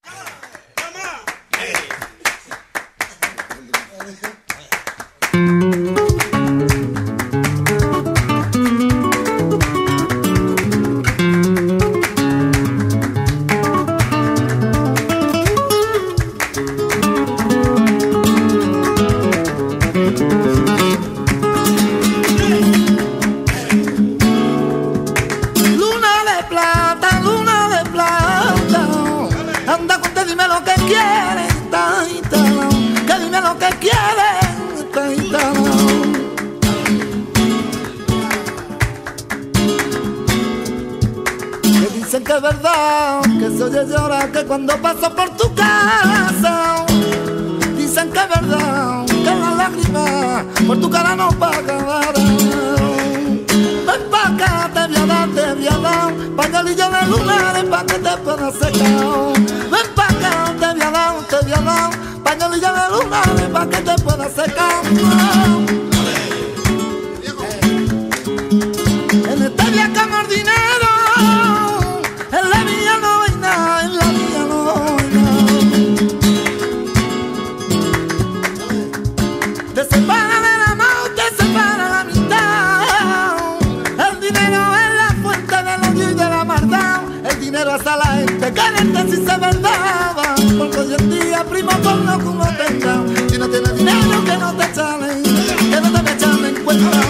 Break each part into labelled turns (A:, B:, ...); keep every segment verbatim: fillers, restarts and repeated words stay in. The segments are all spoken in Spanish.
A: Dicen que es verdad, que se oye llorar, que cuando paso por tu casa. Dicen que es verdad, que las lágrimas por tu cara no pagarán. Ven pa' acá, te voy a dar, te voy a dar pañalillo de lunares pa' que te puedas secar. Ven pa' acá, te voy a dar, te voy a dar pañalillo de lunares pa' que te puedas secar. En este viaje amor dinero, en la mía no hay nada, en la mía no hay nada. Te separa del amor, te separa la amistad. El dinero es la fuente del odio y de la maldad. El dinero hace a la gente caliente si se verdad. Porque hoy en día, primo, por lo que uno tenga, si no tienes dinero que no te echalen, que no te me echan en cuenta.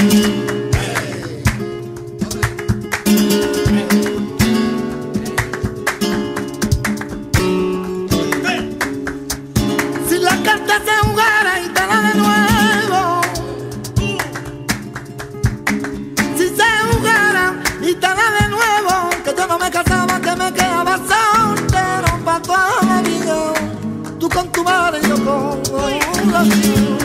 A: Se jugara y te la de nuevo. Si se jugara y te la de nuevo, que yo no me casaba, que me quedaba soltero pa' toda la vida. Tú con tu madre y yo con la mía.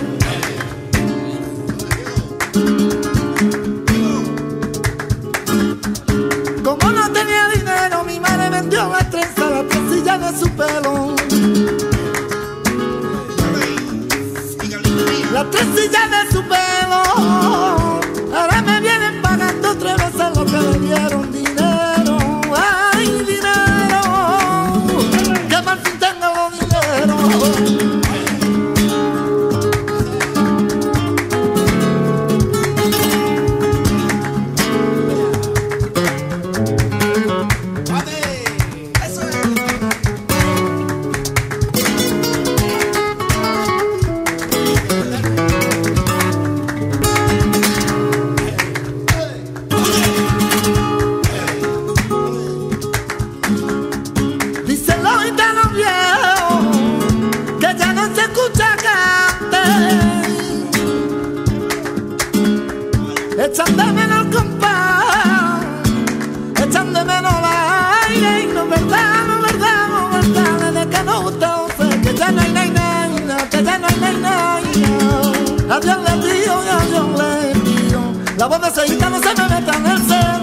A: Como no tenía dinero, mi madre vendió la trenza, la trencilla de su pelo. La trencilla de su pelo, ahora me vienen pagando tres veces lo que le dieron dinero. Ay, dinero, que mal fin tengo dinero. Echan de menos el compás, echan de menos el aire. Y no es verdad, no es verdad, no es verdad, desde que no gusta usted, que ya no hay nay, nay, que ya no hay nay, nay. Adiós le digo y adiós le digo, la voz de Seita no se me meta en el sentido.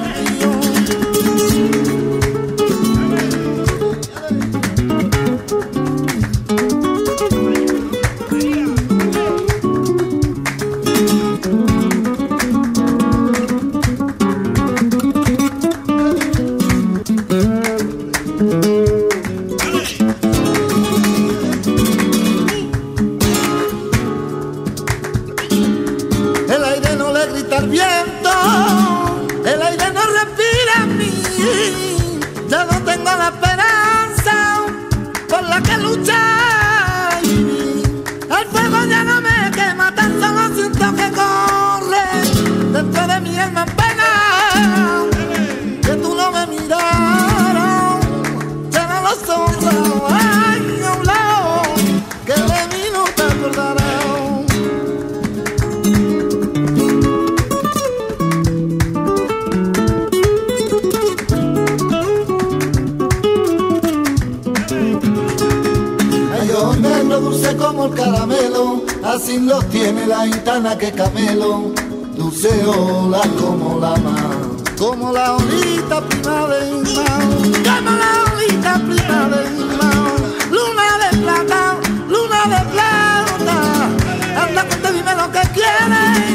A: El aire no le grita al viento, el aire no respira en mí. Ya no tengo la esperanza por la que luchar. El fuego ya no me quema, tan solo siento que corre dentro de mi alma en pena. Que tú no me miraron, cierra los ojos, ay, a un lado, que de mí no te acordarás. Dulce como el caramelo, así lo tiene la gitana que camelo. Dulce ola como la mar, como la olita primavera, como la olita primavera. Luna de plata, luna de plata, anda que te dime lo que quieres.